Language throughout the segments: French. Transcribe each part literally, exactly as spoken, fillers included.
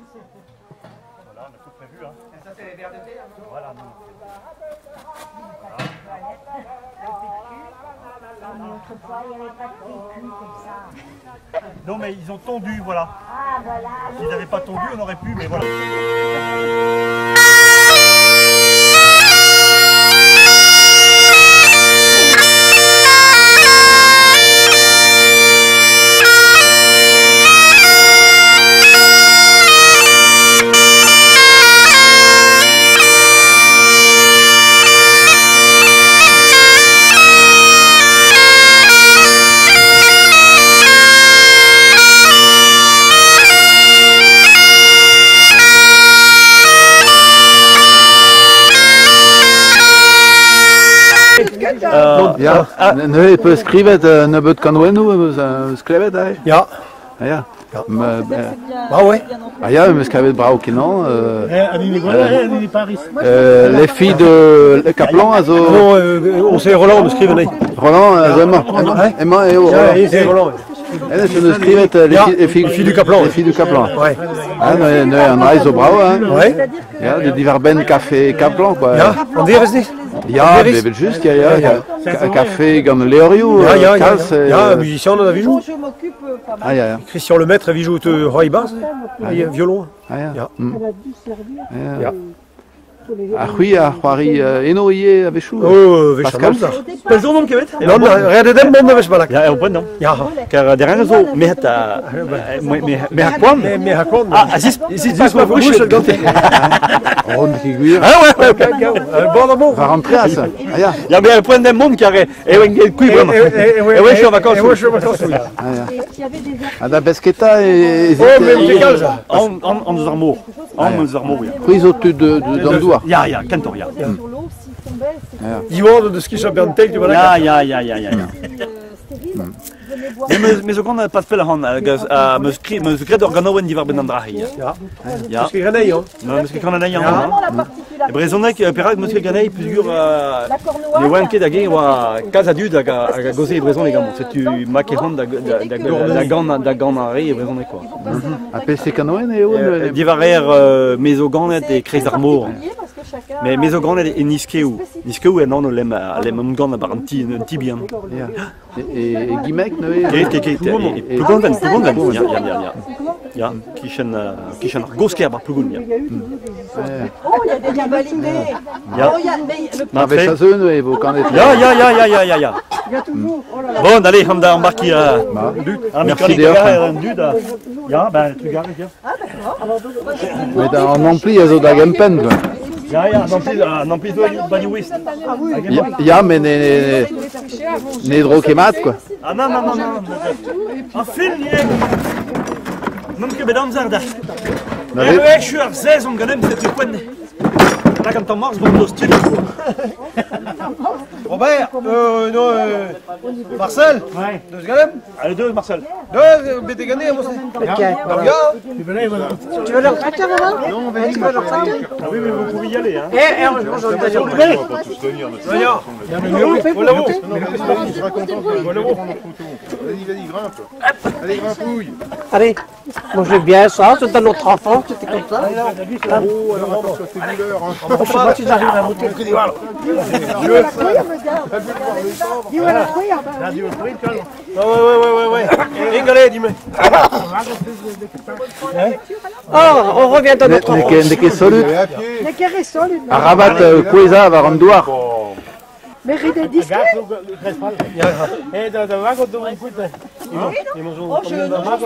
Voilà, on a tout prévu. Hein. Ça, c'est les verres de thé. Hein. Voilà. Autrefois, il n'y avait pas de vécu comme ça. Non, mais ils ont tondu, voilà. Ah, voilà. S'ils n'avaient pas tondu, on aurait pu, mais voilà. Uh, ja, nu beskrivet uh, nebut kanwenu skrevet daar. Ja. Ah, ja. Ja. Maar, uh, Ah ouais. ah ja, we skrevet Braukinon. Uh, Euh, les filles de Kaplan, also. Non, euh, on sait Roland, on skriver nej. Roland, uh, Emma. Emma, Emma et Ja, det är Roland. En ze skrevet uh, les, Ja, filles, les, filles, les filles du Kaplan. Les filles du Kaplan. Ouais. Ah, nu, nu een reis op Brau, hè. Ouais. Ja, de diverben café Kaplan, quoi. Ja, on dirait het niet. Ja, we hebben juist, ja, ja. ja. Ca- Café Gan Leoriou, Ja, ja, ja. Kals, uh, Ja, musicien on a Vijou. ah, ja, ja. Christian Lemaître et Vijou te Roybas. Violon. Ah, ja. Ja. Mm. Ja. Ja. Ah, oui, ah, Juari, uh, eno ie abechou. Oh, wees Pascal. aan Spel zo om kevet. Non, red dem bon wees balak. Ja, op non. Ja. Car derrière zo, mais ta, mais à quoi? Mais mais hakon. Ah, Aziz, Aziz, pas ma bouche, le ganté. Oh, une figure. Ah ouais, ouais, Un bon amour. Va rentrer à ça. Ah, ja. Il y a bien le point d'un monde qui aurait. Et ouais, qui vraiment. Et ouais, je suis en vacances. Et ouais, je suis en vacances. Ah, ja. Ah, da Besqueta et... Oh, mais c'est calme ça. En, en, en deux armours. En deux armours, ja. Prise au-dessus de, de, d'Andoua. Ja, ja, Cantor, ja. Iwan de ski champion tel du balak. Ja, ja, ja, ja, ja. Men men så kan det pas spela han uh, me skri me skred organowen di var ben andra hier. Ja. Ja. Parce que René, hein. Men men kan na yan. E brezonek perag me ganei plusieurs le wanke da gen wa casa du da ga goze brezon les gars. C'est tu maqueron da da da gan da ganari e brezonek quoi. A P C Canoën et où? Di varer mesoganet et crez armour. Mais mesoganet et niskeu. Niskeu e non lem lem mgan bar un petit un petit bien. Et Guimec, non? Kijk, kijk, kijk. Plus grand dan, plus grand dan. Ja, ja, ja, ja. Ja, kishen kishen gosker bar plus grand. Oh, il y a des diabalines. Ja. Oh, il y a mais le Maar bij Sazeun, et vous quand Ja, ja, ja, ja, ja, ja, ja. Bon, allez, on a embarqué à Merci d'ailleurs. un dude. Ja, ben, tu gardes, ja. Mais dans en ampli, il y a da Gempen, quoi. Ja, ja, non plus, non plus de Bani West. Ja, ja, mais ne ne drokemat, quoi. Ah non, non, non, non. En film, même que bedam zarda. Nee. Ja, ouais, je suis à seize, on gagne cette point. Là, quand on marche, on doit se tirer. Robert, euh, non, euh, Marcel. Ouais. Deux galem. Allez, deux, Marcel. Deux, bête gagné, moi c'est. Ok. Regarde. Tu veux leur tracteur avant? Non, on va tu veux leur tracteur? Ah oui, mais vous pouvez y aller, hein. Eh, eh, heureusement, j'en ai déjà Voyons. Voilà où? Voilà où? Vas-y, vas-y, grimpe. Allez, grimpouille. Allez, mangez bien ça, c'est dans notre enfance, c'était comme ça. Oh, alors, parce que c'est douleur. Hein. Je sais pas si j'arrive à monter. Ah ouais, ouais, ouais, ouais, ouais. Ingale, dis-moi. Oh, on revient dans notre enfance. Ne ke solut. Les carrés solides. Arabat Kueza va randoar. Mais ride discret. Eh, da da vago do un puta. Oh, je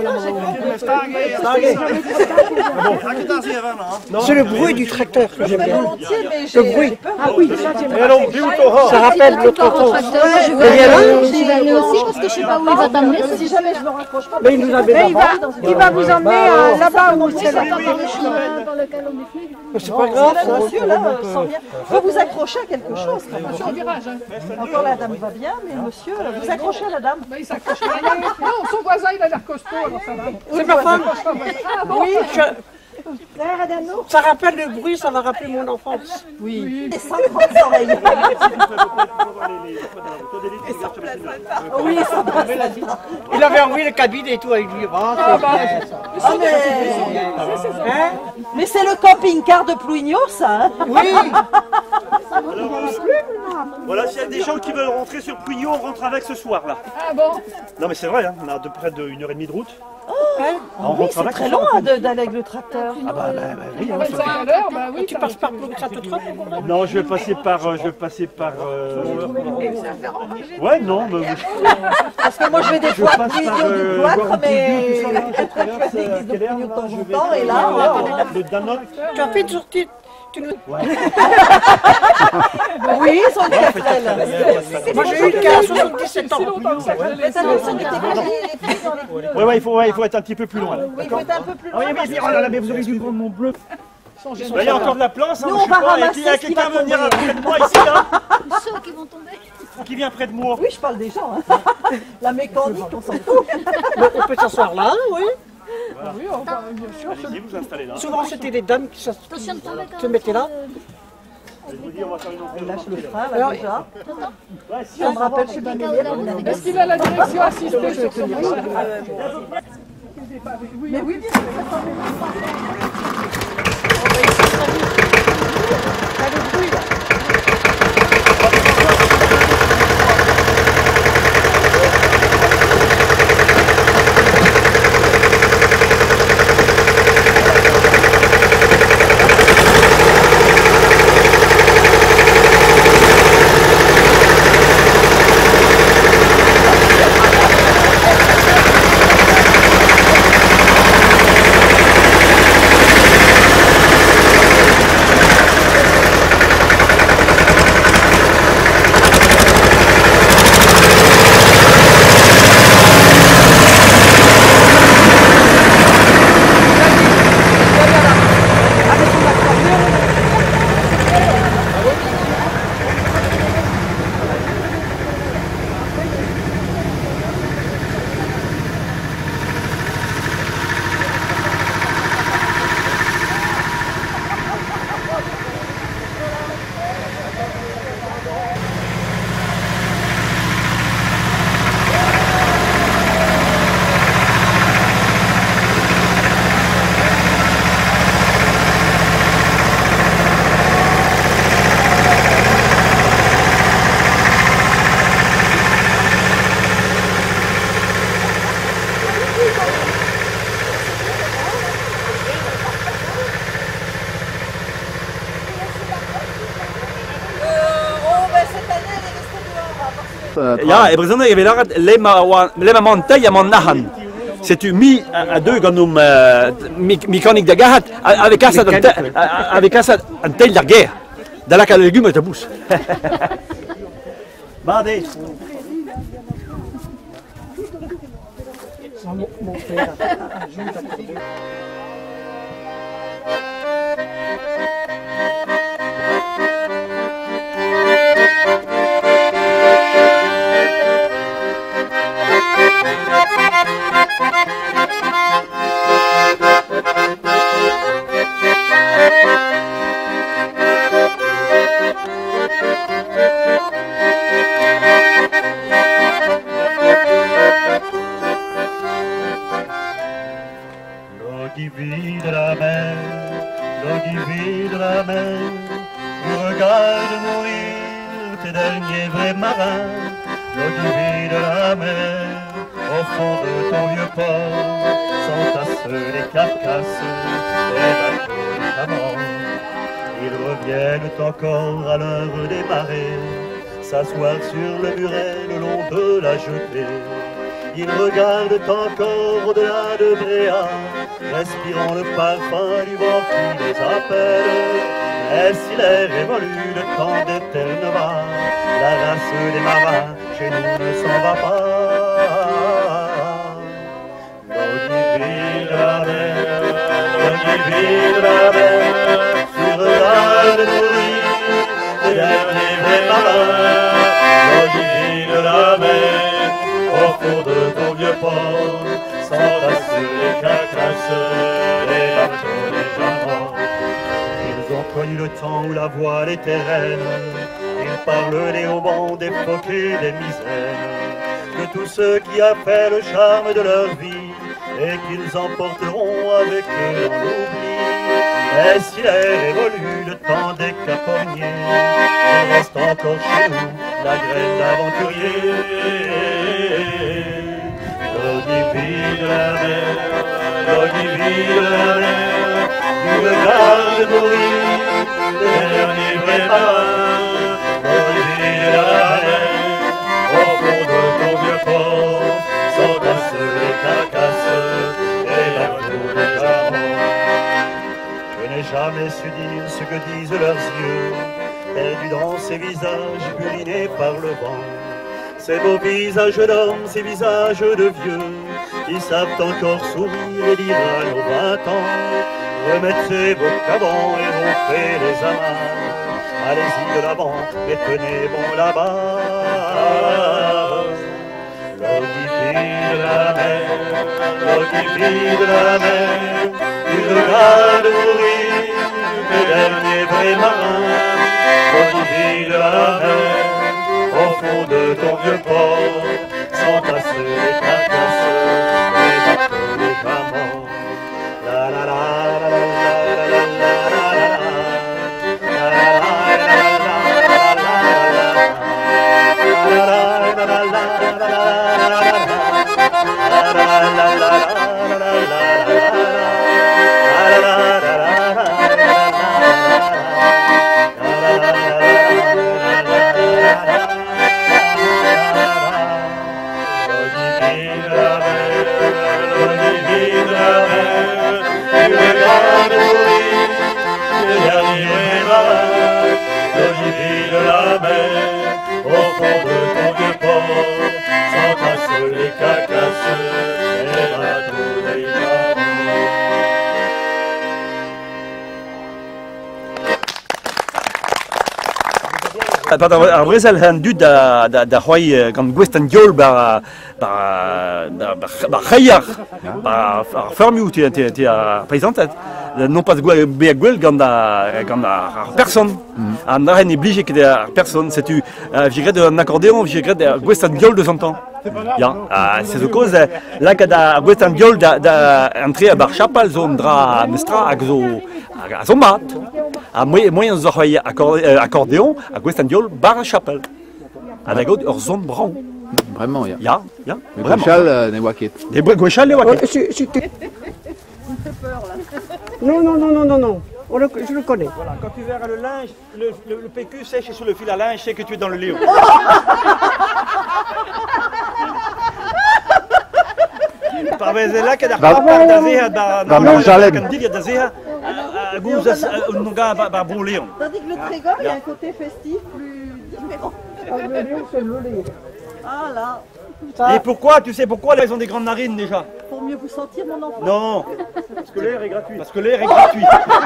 C'est le bruit du tracteur que j'aime bien. Le bruit. Ah oui, Eh non, plus haut. ça rappelle notre enfance. Je vais aller aussi parce que je sais pas où il va t'emmener. Si jamais je me rapproche pas, mais il nous a Il va, il va vous emmener euh, là-bas où c'est là. Dans lequel on est venu. c'est pas grave. Là, monsieur, là, sans rien. Faut vous accrocher à quelque chose. Quand même. Encore la dame va bien, mais monsieur, là, vous accrochez à la dame. Il s'accroche à la main. Non, son voisin, il a l'air costaud, alors ça va. C'est ma femme. Oui, je... Ça rappelle le bruit, ça va rappeler mon enfance. Oui. Les cinq grandes oreilles. Oui, ça passe. Il avait enlevé le cabine et tout avec lui. Oh, c'est bien, ça. Ah, mais Hein? mais c'est le camping-car de Plouigneau, ça. Hein. Oui. Voilà, s'il y a des gens qui veulent rentrer sur Plouigneau, on rentre avec ce soir là. Ah bon? Non mais c'est vrai, hein, on a de près d'une heure et demie de route. Ah oui, c'est très long hein, de- d'aller avec le tracteur. Ah bah, bah, bah oui, hein, vingt-cinq à l'heure, bah oui. Tu passes par Plouc, ça te trompe? non, je vais passer par, euh, je vais passer par. euh, Ouais, non, mais Parce que moi, je vais des je fois à passe par Plouigneau du euh, cloître, Guarantou, mais tout ça, là, je traverse l'église euh, de quelle heure, Plouigneau de là, temps je en vais temps, et là, euh, oh. le Danone. Tu as fait une sortie. Tu nous... Oui, ils sont très frêles. Moi j'ai eu le cas à soixante-dix-sept ans. Mais ça nous semble que les filles dans les Ouais, ouais, il faut, ouais, il faut être un petit peu plus loin. Là. Oui, il faut être un peu plus Ah loin. oui, mais oh là là, mais vous avez dû prendre mon bleu. Là, il y a encore de la place. Hein, Nous, je on sais va pas, ramasser il y a ce qui quelqu'un va venir tomber. près de moi ici là. Ceux qui vont tomber. Qui vient près de moi. Oui, je parle des gens. Hein. La mécanique, on s'en fout. On peut s'asseoir là, oui. Oui, enfin, bien sûr. Allez-y, vous installez là. Souvent c'était les dames qui s'as- Attention de tomber quand se mettaient là. Je vous dis, on va faire une entrée. Il lâche le frein, là, déjà. Ouais, si, Ça me rappelle, je suis pas Est-ce qu'il a la direction assistée sur son bus? Mais oui, bien Ja, i Brazil vi lagat lema monta ja monnahan. C'est tu mi à deux ganum mécanique de gahat avec ça avec ça un tel de guerre. Dans la cale légumes te pousse. Badé. L'eau qui vide la mer, l'eau qui vide la mer, tu regardes mourir tes derniers vrais marins. L'eau qui vide la mer, au fond de ton vieux port, s'entassent les carcasses des bateaux décamants. Ils reviennent encore à l'heure des marées, s'asseoir sur le muret le long de la jetée. Ils regardent encore au-delà de Bréa, respirant le parfum du vent qui les appelle. Et si l'air évolue, le temps d'éterneva, la race des marins chez nous ne s'en va pas. L'eau qui vide la mer, l'eau qui vide la mer, sur la de mourir, les derniers vrais marins. L'eau qui vide la mer, au fond de ton vieux port, s'entassent les carcasses, les bateaux des gens. temps où la voile était reine, ils parlent les haubans des phoques et des misaines, de tous ceux qui a fait le charme de leur vie, et qu'ils emporteront avec eux dans l'oubli. Mais s'il est révolu le temps des caporniers, il reste encore chez nous la graine d'aventurier. L'ogivie de la mer, l'ogivie de la mer, tu regardes mourir le dernier vrai marin. L'ogivie de la mer, au fond de ton vieux port, s'entassent les carcasses et la cour des diamants. Je n'ai jamais su dire ce que disent leurs yeux, perdus dans ces visages burinés par le vent. Ces beaux visages d'hommes, ces visages de vieux, qui savent encore sourire et dire à nos vingt ans, remettez vos cabans et rompez les amarres. Allez-y de l'avant, mais tenez bon là-bas. L'ogivie de la mer, l'ogivie de la mer, tu regardes mourir le dernier vrai marin. L'ogivie de la mer, au fond de ton vieux port, s'entassent les carcasses et bateaux les diamants. La la la la la la la la la la. L'ogivie de la mer, au fond de ton vieux port, s'entassent les carcasses et bateaux des diamants. Ar brezel an dud da da da c'hoai gant gwest an diol bar bar bar c'haiar bar ar fermioù te te te ar preisantet non pas gwell be gwell gant da gant ar person an arren e blije ket ar person setu vigret un accordéon vigret gwest an diol de zantan. Ya, c'est ce cause là kad a gwest an diol da da entre bar chapal zo dra mestra hag zo a zo mat. A moyen zo c'hoai accordéon a gwest an diol bar a chapel. A da god ur zon brav. Vraiment, ya. Ya, ya. Le gwechal ne oa ket. Des gwechal ne oa ket. Non, non, non, non, non, non. On le, je le connais. Voilà, quand tu verras le linge, le, le, le P Q sèche sur le fil à linge, c'est que tu es dans le Léon. Parvezela que da da zeha da da Jerusalem. Quand dit da zeha a gouza nunga ba bon Léon. Tandis que le Trégor, il y a un côté festif plus différent. Le lion, c'est le lion. Ah là. Et pourquoi? Tu sais pourquoi ils ont des grandes narines déjà? Pour mieux vous sentir, mon enfant. Non, parce que l'air est gratuit. Parce que l'air est gratuit.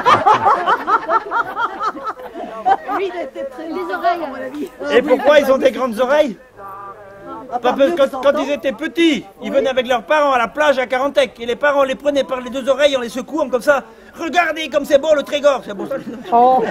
Lui, il était très les oreilles, à mon avis. Et pourquoi ils ont des grandes oreilles? Parce que quand, quand ils étaient petits, ils venaient avec leurs parents à la plage à Carantec et les parents les prenaient par les deux oreilles en les secouant comme ça. Regardez comme c'est beau le Trégor, c'est beau ça. Oh.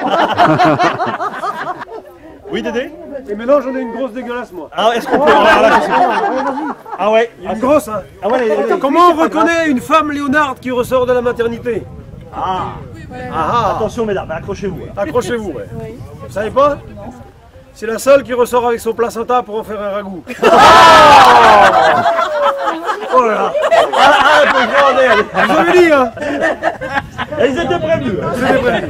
Oui Dédé? Et maintenant j'en ai une grosse dégueulasse moi. Ah est-ce qu'on peut voir là? Ah ouais, une grosse hein. Ah ouais, les, les, comment on reconnaît une femme Léonard qui ressort de la maternité? Ah, ah, attention mesdames, accrochez-vous. Accrochez-vous, ouais. Oui. Vous savez pas? C'est la seule qui ressort avec son placenta pour en faire un ragoût. Oh là là. Ah, ah, je vous avais dit, hein. Ils étaient prévenus. Ils étaient prévenus.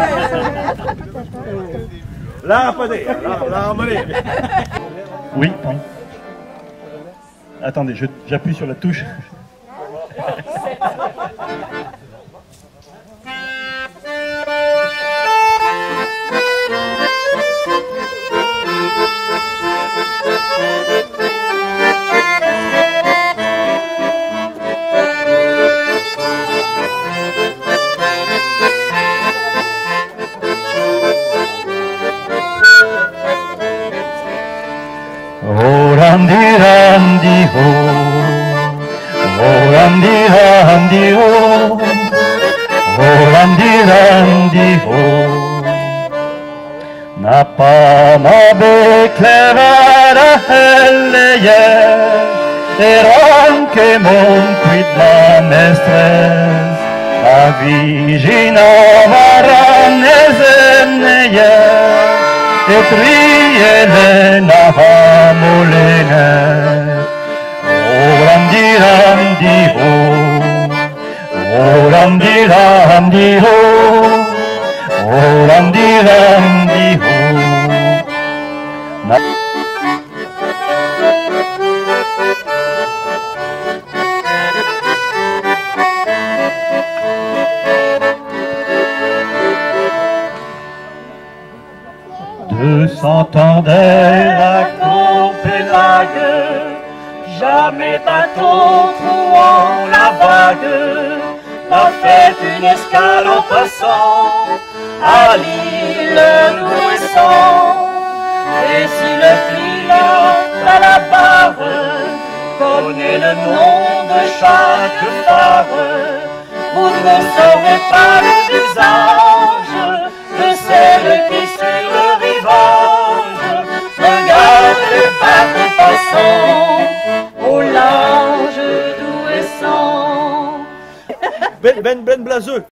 Là, pas des. Là, là, allez. Oui, oui. Attendez, j'appuie sur la touche. Randi randi ho, oh randi randi ho, oh randi randi ho, Apama beklerada helleyer Eranke mon quid la mestres A vigina varanezeneyer Et rielena hamolener Oram diram diho Oram diram diho Oram diram diho Deux s'entendaient à Copenhague, jamais bateau trouant la vague, n'a fait une escale en passant à l'île d'Ouessant. Et si le pilote à la barre connaît le nom de chaque phare, vous ne saurez pas le visage de celle qui suit le rivage. Regarde le bateau passant au large d'Ouessant. Ben, ben, ben Blaseux.